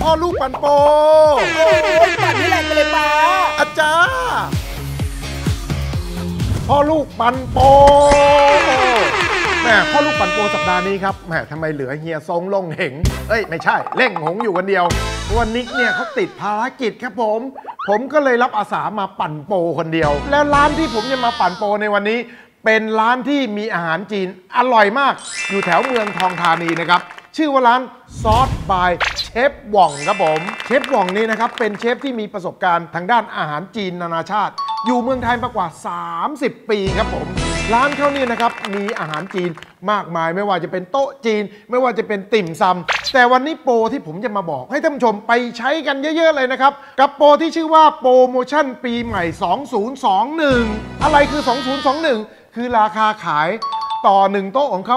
พ่อลูกปั่นโปโอ้ยปั่นให้แรงไปเลยป้าอาจารย์พ่อลูกปั่นโปแม่พ่อลูกปั่นโปสัปดาห์นี้ครับแม่ทำไมเหลือเฮียทรงลงเหงไม่ใช่เล่งหงอยู่คนเดียววันนิกเนี่ยเขาติดภารกิจครับผมก็เลยรับอาสามาปั่นโปคนเดียวแล้วร้านที่ผมจะมาปั่นโปในวันนี้เป็นร้านที่มีอาหารจีนอร่อยมากอยู่แถวเมืองทองธานีนะครับชื่อว่าร้านซอสบายเชฟหว่องครับผมเชฟหว่องนี่นะครับเป็นเชฟที่มีประสบการณ์ทางด้านอาหารจีนนานาชาติอยู่เมืองไทยมากว่า30 ปีครับผมร้านเขานี่นะครับมีอาหารจีนมากมายไม่ว่าจะเป็นโต๊ะจีนไม่ว่าจะเป็นติ่มซำแต่วันนี้โปรที่ผมจะมาบอกให้ท่านผู้ชมไปใช้กันเยอะๆเลยนะครับกับโปรที่ชื่อว่าโปรโมชั่นปีใหม่2021อะไรคือ2021คือราคาขายต่อ1โต๊ะของเขา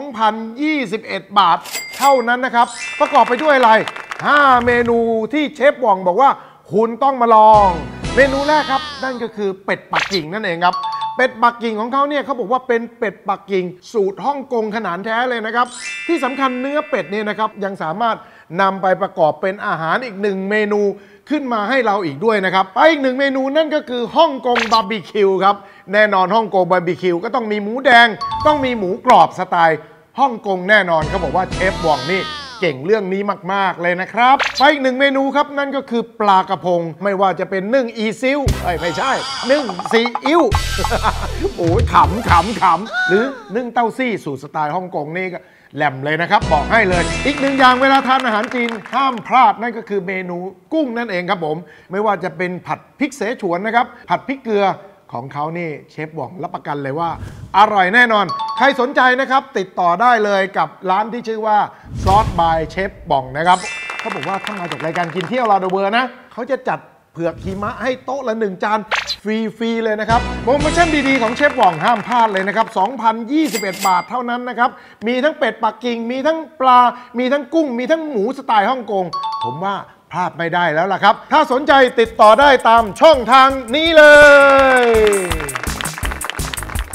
2,021 บาทเท่านั้นนะครับประกอบไปด้วยอะไร5เมนูที่เชฟหว่องบอกว่าคุณต้องมาลองเมนูแรกครับนั่นก็คือเป็ดปักกิ่งนั่นเองครับเป็ดปักกิ่งของเขาเนี่ยเขาบอกว่าเป็นเป็ดปักกิ่งสูตรฮ่องกงขนาดแท้เลยนะครับที่สำคัญเนื้อเป็ดเนี่ยนะครับยังสามารถนำไปประกอบเป็นอาหารอีก1เมนูขึ้นมาให้เราอีกด้วยนะครับไปอีก1เมนูนั่นก็คือฮ่องกงบาร์บีคิวครับแน่นอนฮ่องกงบาร์บีคิวก็ต้องมีหมูแดงต้องมีหมูกรอบสไตล์ฮ่องกงแน่นอนเขาบอกว่าเชฟหว่องนี่เก่งเรื่องนี้มากๆเลยนะครับไปอีก1เมนูครับนั่นก็คือปลากระพงไม่ว่าจะเป็นนึ่งอีซิวไม่ใช่นึ่งซีอิ๊วโอ้ยขำหรือนึ่งเต้าซี่สูตรสไตล์ฮ่องกงนี่ก็แหลมเลยนะครับบอกให้เลยอีก1อย่างเวลาทานอาหารจีนห้ามพลาดนั่นก็คือเมนูกุ้งนั่นเองครับผมไม่ว่าจะเป็นผัดพริกเสฉวนนะครับผัดพริกเกลือของเขานี่เชฟหว่องรับประกันเลยว่าอร่อยแน่นอนใครสนใจนะครับติดต่อได้เลยกับร้านที่ชื่อว่าซอสบายเชฟหว่องนะครับเขาบอกว่าถ้ามาจากรายการกินเที่ยวลาโดเบอร์นะเขาจะจัดเผือกหิมะให้โต๊ะละ1จานฟรีเลยนะครับโปรโมชั่นดีๆของเชฟหว่องห้ามพลาดเลยนะครับ 2,021 บาทเท่านั้นนะครับมีทั้งเป็ดปักกิ่งมีทั้งปลามีทั้งกุ้งมีทั้งหมูสไตล์ฮ่องกงผมว่าพลาดไม่ได้แล้วล่ะครับถ้าสนใจติดต่อได้ตามช่องทางนี้เลย